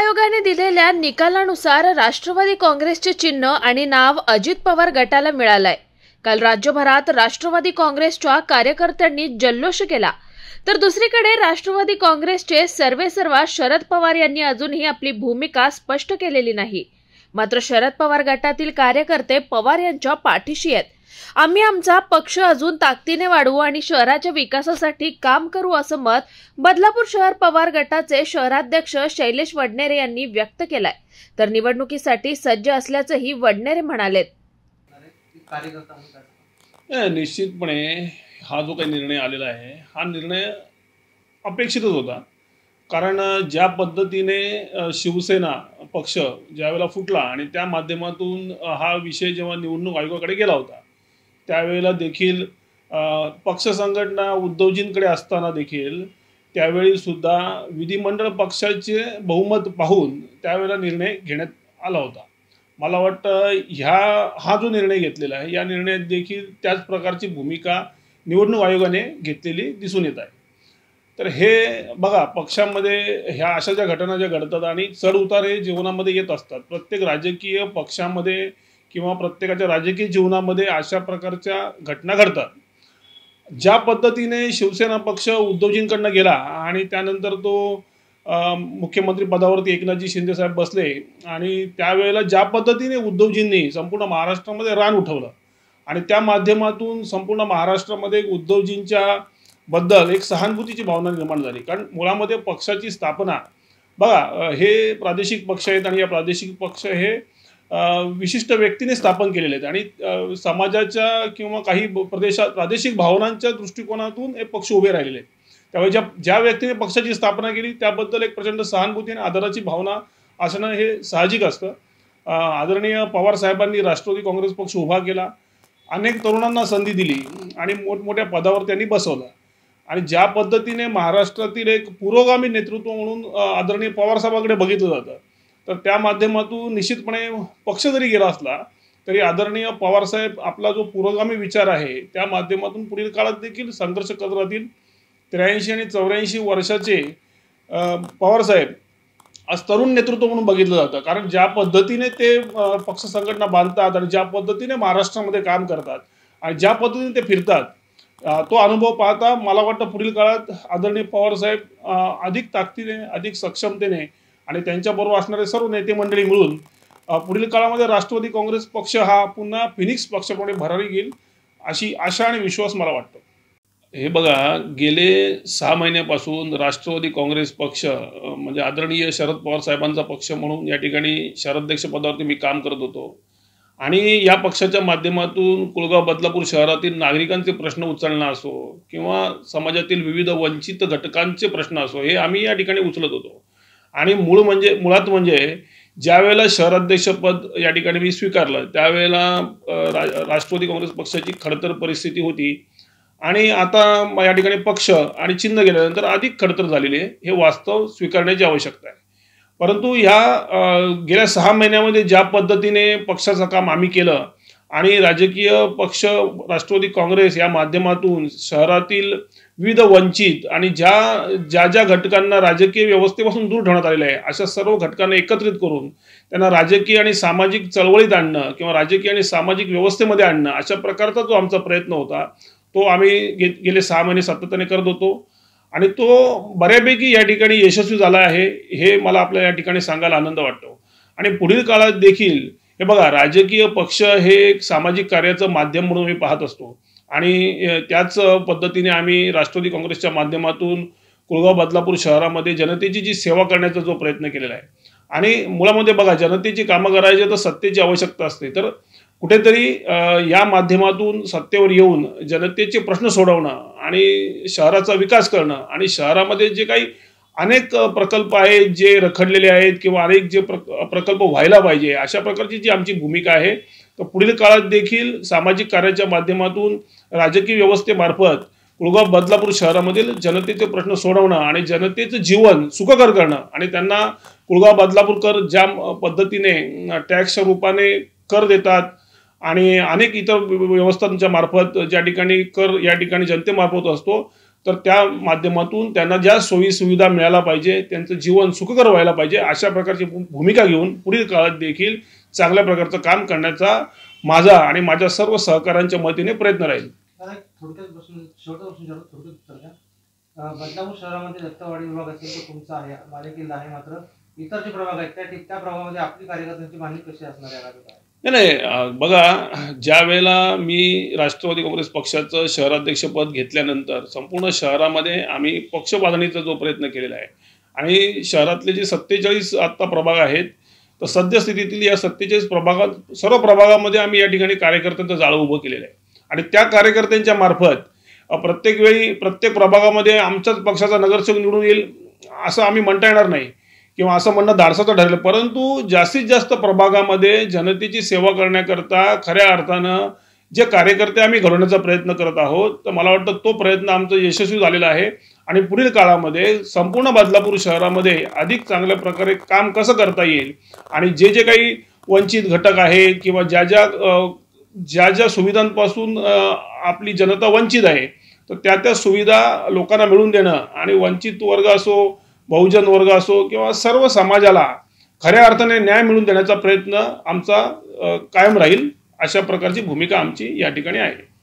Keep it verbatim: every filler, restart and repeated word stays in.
आयोगाने दिलेल्या निकालानुसार राष्ट्रवादी काँग्रेसचे चिन्ह आणि नाव अजित पवार गटाला मिळालंय। काल राज्यभरात राष्ट्रवादी काँग्रेसच्या कार्यकर्त्यांनी जल्लोष केला, तर दुसरीकडे राष्ट्रवादी काँग्रेसचे सर्वेसर्वा शरद पवार यांनी अजूनही आपली भूमिका स्पष्ट केलेली नाही। मात्र शरद पवार गटातील कार्यकर्ते पवार यांच्या पाठीशी आहेत। आम्ही आमचा पक्ष अजून ताकदीने वाढवू आणि शहराच्या विकासासाठी काम करू असं मत बदलापूर शहर पवार गटाचे शहराध्यक्ष शैलेश वडनेरे यांनी व्यक्त केलंय। तर निवडणुकीसाठी सज्ज असल्याचंही वडनेरे म्हणालेत। निश्चितपणे हा जो काही निर्णय आलेला आहे हा निर्णय अपेक्षितच होता, कारण ज्या पद्धतीने शिवसेना पक्ष ज्यावेळेला फुटला आणि त्या माध्यमातून हा विषय जेव्हा निवडणूक आयोगाकडे गेला होता त्यावेळेला देखील पक्ष संघटना उद्धवजींकडे असताना देखील त्यावेळी सुद्धा विधिमंडळ पक्षाचे बहुमत पाहून त्यावेळेला निर्णय घेण्यात आला होता। मला वाटतं ह्या हा जो निर्णय घेतलेला आहे या निर्णयात देखील त्याच प्रकारची भूमिका निवडणूक आयोगाने घेतलेली दिसून येत आहे। तर हे बघा, पक्षामध्ये ह्या अशा ज्या घटना ज्या घडतात आणि चढ उतार हे जीवनामध्ये येत असतात, प्रत्येक राजकीय पक्षामध्ये किंवा प्रत्येकाच्या राजकीय जीवनामध्ये अशा प्रकारच्या घटना घडतात। ज्या पद्धतीने शिवसेना पक्ष उद्धवजींकडनं गेला आणि त्यानंतर तो मुख्यमंत्री पदावरती एकनाथजी शिंदे साहेब बसले आणि त्यावेळेला ज्या पद्धतीने उद्धवजींनी संपूर्ण महाराष्ट्रामध्ये रान उठवलं आणि त्या माध्यमातून संपूर्ण महाराष्ट्रामध्ये उद्धवजींच्या बद्दल एक सहानुभूतीची भावना निर्माण झाली। कारण मुळामध्ये पक्षाची स्थापना बघा, हे प्रादेशिक पक्ष आहेत आणि या प्रादेशिक पक्ष हे विशिष्ट व्यक्तीने स्थापन केलेले आहेत आणि समाजाच्या किंवा काही प्रदेशात प्रादेशिक भावनांच्या दृष्टिकोनातून हे पक्ष उभे राहिलेले आहेत। त्यामुळे ज्या ज्या व्यक्तीने पक्षाची स्थापना केली त्याबद्दल एक प्रचंड सहानुभूती आणि आदराची भावना असणं हे साहजिक असतं। आदरणीय पवार साहेबांनी राष्ट्रवादी काँग्रेस पक्ष उभा केला, अनेक तरुणांना संधी दिली आणि मोठमोठ्या पदावर त्यांनी बसवलं आणि ज्या पद्धतीने महाराष्ट्रातील एक पुरोगामी नेतृत्व म्हणून आदरणीय पवार साहेबांकडे बघितलं जातं, तर त्या माध्यमातून निश्चितपणे पक्ष जरी गेला असला तरी आदरणीय पवारसाहेब आपला जो पुरोगामी विचार आहे त्या माध्यमातून पुढील काळात देखील संघर्ष करत राहतील। त्र्याऐंशी आणि चौऱ्याऐंशी वर्षाचे पवारसाहेब आज तरुण नेतृत्व म्हणून बघितलं जातं, कारण ज्या पद्धतीने ते पक्ष संघटना बांधतात आणि ज्या पद्धतीने महाराष्ट्रामध्ये काम करतात आणि ज्या पद्धतीने ते फिरतात, तो अनुभव पाहता मला वाटतं पुढील काळात आदरणीय पवारसाहेब अधिक ताकदीने अधिक सक्षमतेने आणि त्यांच्याबरोबर असणारे सर्व नेते मंडळी मिळून पुढील काळामध्ये राष्ट्रवादी काँग्रेस पक्ष हा पुन्हा फिनिक्स पक्षाप्रमाणे भरारी घेईल अशी आशा आणि विश्वास मला वाटतो। हे बघा, गेले सहा महिन्यापासून राष्ट्रवादी काँग्रेस पक्ष म्हणजे आदरणीय शरद पवार साहेबांचा पक्ष म्हणून या ठिकाणी शहराध्यक्ष पदावरती मी काम करत होतो आणि या पक्षाच्या माध्यमातून कुळगाव बदलापूर शहरातील नागरिकांचे प्रश्न उचलणं असो किंवा समाजातील विविध वंचित घटकांचे प्रश्न असो हे आम्ही या ठिकाणी उचलत होतो। आणि मूळ म्हणजे मुळात म्हणजे ज्या वेळेला शहराध्यक्षपद या ठिकाणी मी स्वीकारलं त्यावेळेला राष्ट्रवादी काँग्रेस पक्षाची खडतर परिस्थिती होती आणि आता या ठिकाणी पक्ष आणि चिन्ह गेल्यानंतर अधिक खडतर झालेली आहे, हे वास्तव स्वीकारण्याची आवश्यकता आहे। परंतु ह्या गेल्या सहा महिन्यामध्ये ज्या पद्धतीने पक्षाचं काम आम्ही केलं आणि राजकीय पक्ष राष्ट्रवादी काँग्रेस या माध्यमातून शहरातील विविध वंचित आणि ज्या ज्या ज्या घटकांना राजकीय व्यवस्थेपासून दूर ठेवण्यात आलेलं आहे अशा सर्व घटकांना एकत्रित करून त्यांना राजकीय आणि सामाजिक चळवळीत आणणं किंवा राजकीय आणि सामाजिक व्यवस्थेमध्ये आणणं अशा प्रकारचा जो आमचा प्रयत्न होता तो आम्ही गे गेले सहा महिने सातत्याने करत होतो आणि तो बऱ्यापैकी या ठिकाणी यशस्वी झाला आहे, हे मला आपल्या या ठिकाणी सांगायला आनंद वाटतो। आणि पुढील काळात देखील हे बघा, राजकीय पक्ष हे एक सामाजिक कार्याचं माध्यम म्हणून मी पाहत असतो आणि त्याच पद्धतीने आम्ही राष्ट्रवादी काँग्रेसच्या माध्यमातून कुळगाव बदलापूर शहरामध्ये जनतेची जी सेवा करण्याचा जो प्रयत्न केलेला आहे आणि मुळामध्ये बघा, जनतेची कामं करायची तर सत्तेची आवश्यकता असते, तर कुठेतरी या माध्यमातून सत्तेवर येऊन जनतेचे प्रश्न सोडवणं आणि शहराचा विकास करणं आणि शहरामध्ये जे काही अनेक प्रकल्प आहेत जे रखडलेले आहेत किंवा अनेक जे प्रकल्प व्हायला पाहिजे अशा प्रकारची जी आमची भूमिका आहे, तर पुढील काळात देखील सामाजिक कार्याच्या माध्यमातून राजकीय व्यवस्थेमार्फत कुळगाव बदलापूर शहरामधील जनतेचे प्रश्न सोडवणं आणि जनतेचं जीवन सुखकर करणं आणि त्यांना कुळगाव बदलापूरकर ज्या पद्धतीने टॅक्सच्या रूपाने कर देतात आणि अनेक इतर व्यवस्थांच्या मार्फत ज्या ठिकाणी कर या ठिकाणी जनतेमार्फत असतो, तर त्या माध्यमातून त्यांना ज्या सोयी सुविधा मिळायला पाहिजे, त्यांचं जीवन सुखकर व्हायला पाहिजे, अशा प्रकारची भूमिका घेऊन पुढील काळात देखील चांगल्या प्रकारचं काम करण्याचा माझा आणि माझ्या सर्व सहकाऱ्यांच्या मतीने प्रयत्न राहील. थोडक्यात बसून शेवटचा प्रश्न विचारतो, थोडक्यात उत्तर द्या. बदलापूर शहरामध्ये दत्तवाडी विभाग असेल तो तुमचा आहे, मालेकिल्ला आहे, मात्र इतर जे प्रभाग आहेत त्या त्या प्रभागामध्ये आपली कार्यकर्त्यांची बांधणी कशी असणार आहे? नाही नाही बघा, ज्या वेळेला मी राष्ट्रवादी काँग्रेस पक्षाचं शहराध्यक्षपद घेतल्यानंतर संपूर्ण शहरामध्ये आम्ही पक्ष बांधणीचा जो प्रयत्न केलेला आहे आणि शहरातले जे सत्तेचाळीस आत्ता प्रभाग आहेत, तर सद्यस्थितीतील या सत्तेचाळीस प्रभागात सर्व प्रभागामध्ये आम्ही या ठिकाणी कार्यकर्त्यांचं जाळं उभं केलेलं आहे आणि त्या कार्यकर्त्यांच्या मार्फत प्रत्येक वेळी प्रत्येक प्रभागामध्ये आमच्याच पक्षाचा नगरसेवक निवडून येईल असं आम्ही म्हणता येणार नाही किंवा असं म्हणणं धाडसाचं ठरलं, परंतु जास्तीत जास्त प्रभागामध्ये जनतेची सेवा करण्याकरता खऱ्या अर्थानं जे कार्यकर्ते आम्ही घडवण्याचा प्रयत्न करत आहोत, तर मला वाटतं तो प्रयत्न आमचा यशस्वी झालेला आहे आणि पुढील काळामध्ये संपूर्ण बदलापूर शहरामध्ये अधिक चांगल्या प्रकारे काम कसं करता येईल आणि जे जे काही वंचित घटक आहे किंवा ज्या ज्या ज्या ज्या सुविधांपासून आपली जनता वंचित आहे, तर त्या त्या सुविधा लोकांना मिळवून देणं आणि वंचित वर्ग असो, बहुजन वर्ग असो किंवा सर्व समाजाला खऱ्या अर्थाने न्याय मिळवून देण्याचा प्रयत्न आमचा कायम राहील, अशा प्रकारची भूमिका आमची या ठिकाणी आहे.